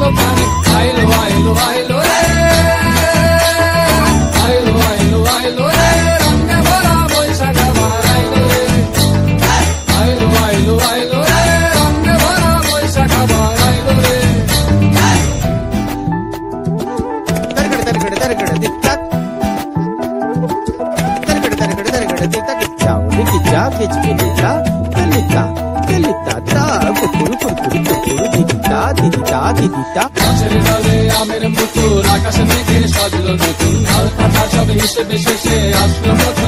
আইলো প্রাণে আইলো আইলো আইলো রে আইলো আইলো আইলো রে রঙে ভরা বৈশাখ আবার আইলো রে আইলো আইলো আইলো রে রঙে ভরা বৈশাখ আবার আইলো রে আমের মুকুর আকাশে মেঘে সাজলো নতুন হালকা সব হিসেবে শেষে আসলো